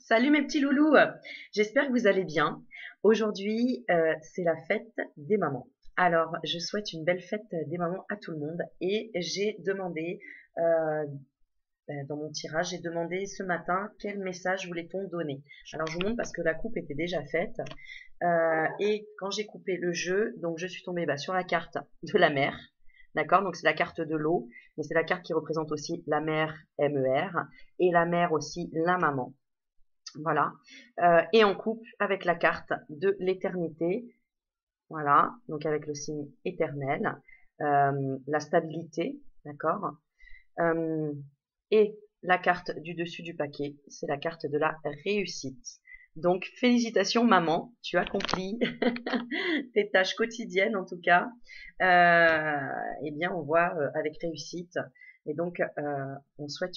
Salut mes petits loulous, j'espère que vous allez bien. Aujourd'hui, c'est la fête des mamans. Alors, je souhaite une belle fête des mamans à tout le monde et j'ai demandé, euh, dans mon tirage, j'ai demandé ce matin quel message voulait-on donner. Alors, je vous montre parce que la coupe était déjà faite et quand j'ai coupé le jeu, donc je suis tombée sur la carte de la mer. D'accord, donc c'est la carte de l'eau, mais c'est la carte qui représente aussi la mère MER et la mère aussi la maman. Voilà. Et on coupe avec la carte de l'éternité. Voilà. Donc avec le signe éternel. La stabilité. D'accord. Euh, et la carte du dessus du paquet, c'est la carte de la réussite. Donc félicitations maman, tu accomplis tes tâches quotidiennes en tout cas. Eh bien on voit avec réussite. Et donc on souhaite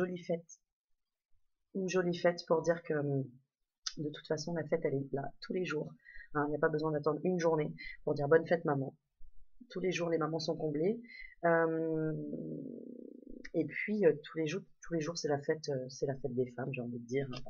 une jolie fête pour dire que de toute façon, la fête, elle est là tous les jours. Hein, il n'y a pas besoin d'attendre une journée pour dire bonne fête maman. Tous les jours, les mamans sont comblées. Euh, et puis tous les jours, c'est la fête des femmes, j'ai envie de dire, hein,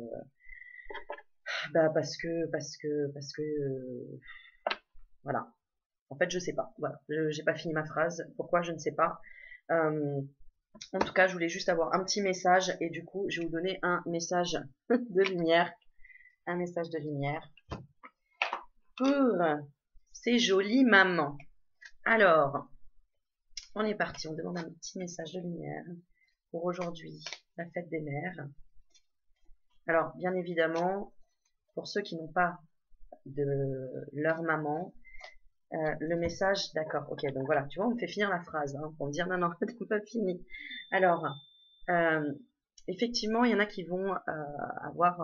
parce que, voilà. En fait, je sais pas. Voilà, j'ai pas fini ma phrase. Pourquoi je ne sais pas. Euh, En tout cas, je voulais juste avoir un petit message et du coup, je vais vous donner un message de lumière, un message de lumière pour ces jolies mamans. Alors, on est parti, on demande un petit message de lumière pour aujourd'hui, la fête des mères. Alors, bien évidemment, pour ceux qui n'ont pas de leur maman, le message, d'accord, ok, donc voilà, tu vois, on me fait finir la phrase, hein, pour me dire non, non, t'as pas fini. Alors, euh, effectivement, il y en a qui vont avoir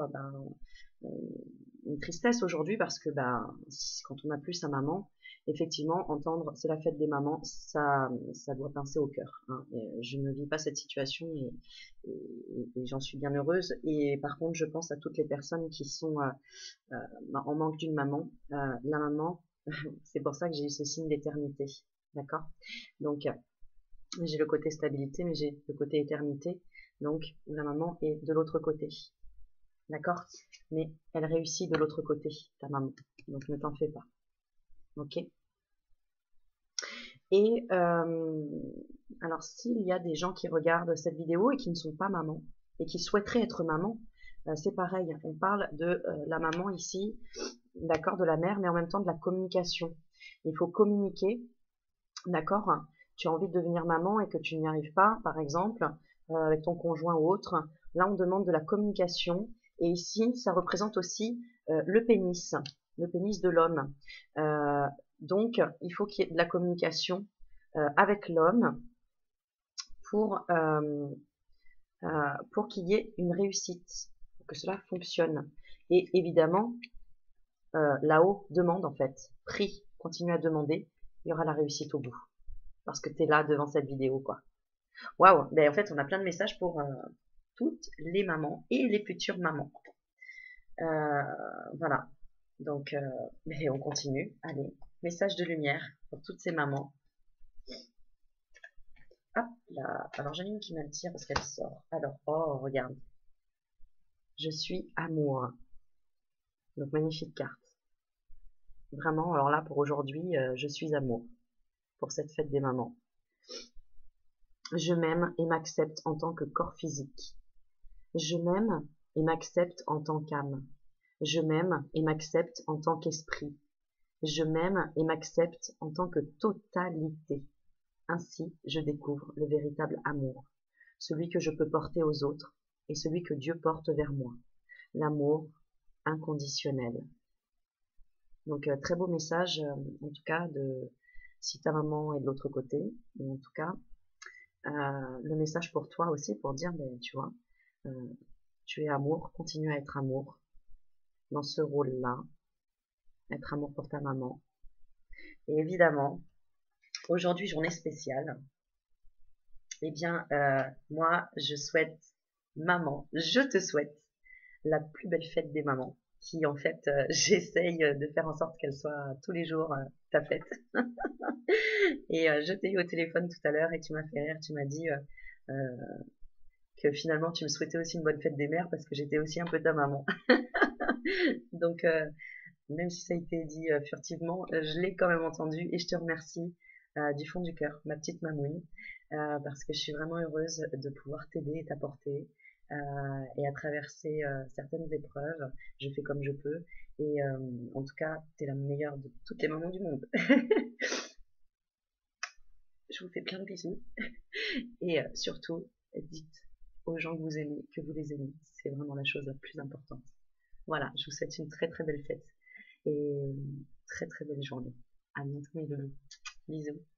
une tristesse aujourd'hui parce que quand on n'a plus sa maman, effectivement, entendre c'est la fête des mamans, ça doit pincer au cœur. Hein. Je ne vis pas cette situation et j'en suis bien heureuse. Et par contre, je pense à toutes les personnes qui sont en manque d'une maman. La maman, c'est pour ça que j'ai eu ce signe d'éternité. D'accord. Donc, j'ai le côté stabilité, mais j'ai le côté éternité. Donc, la maman est de l'autre côté. D'accord. Mais elle réussit de l'autre côté, ta maman. Donc, ne t'en fais pas. Ok. Et alors, s'il y a des gens qui regardent cette vidéo et qui ne sont pas mamans et qui souhaiteraient être maman, c'est pareil. On parle de la maman ici, d'accord, de la mère, mais en même temps de la communication. Il faut communiquer, d'accord. Tu as envie de devenir maman et que tu n'y arrives pas, par exemple, avec ton conjoint ou autre. Là, on demande de la communication. Et ici, ça représente aussi le pénis de l'homme. Euh, donc, il faut qu'il y ait de la communication avec l'homme pour, euh, pour qu'il y ait une réussite, pour que cela fonctionne. Et évidemment, là-haut, demande en fait, prie, continue à demander, il y aura la réussite au bout. Parce que tu es là devant cette vidéo, quoi. Waouh, ben en fait, on a plein de messages pour toutes les mamans et les futures mamans. Euh, voilà. Donc, mais on continue. Allez, message de lumière pour toutes ces mamans. Hop là. Alors, j'en ai une qui m'attire parce qu'elle sort. Alors, oh, regarde. Je suis amour. Donc, magnifique carte. Vraiment, alors là, pour aujourd'hui, je suis amour. Pour cette fête des mamans. Je m'aime et m'accepte en tant que corps physique. Je m'aime et m'accepte en tant qu'âme. Je m'aime et m'accepte en tant qu'esprit. Je m'aime et m'accepte en tant que totalité. Ainsi, je découvre le véritable amour, celui que je peux porter aux autres et celui que Dieu porte vers moi. L'amour inconditionnel. Donc, très beau message, en tout cas, de si ta maman est de l'autre côté, ou en tout cas, le message pour toi aussi, pour dire, ben, tu vois, tu es amour, continue à être amour dans ce rôle-là, être amour pour ta maman. Et évidemment, aujourd'hui, journée spéciale, eh bien, moi, je souhaite, maman, je te souhaite la plus belle fête des mamans, qui en fait, j'essaye de faire en sorte qu'elle soit tous les jours ta fête. Et je t'ai eu au téléphone tout à l'heure et tu m'as fait rire, tu m'as dit, que finalement tu me souhaitais aussi une bonne fête des mères parce que j'étais aussi un peu ta maman. Donc, même si ça a été dit furtivement, je l'ai quand même entendu et je te remercie du fond du cœur, ma petite mamoune, parce que je suis vraiment heureuse de pouvoir t'aider et t'apporter et à traverser certaines épreuves. Je fais comme je peux et en tout cas, t'es la meilleure de toutes les mamans du monde. Je vous fais plein de bisous et surtout, dites aux gens que vous aimez que vous les aimez. C'est vraiment la chose la plus importante. Voilà, je vous souhaite une très très belle fête et très très belle journée. À bientôt mes loulous. Bisous.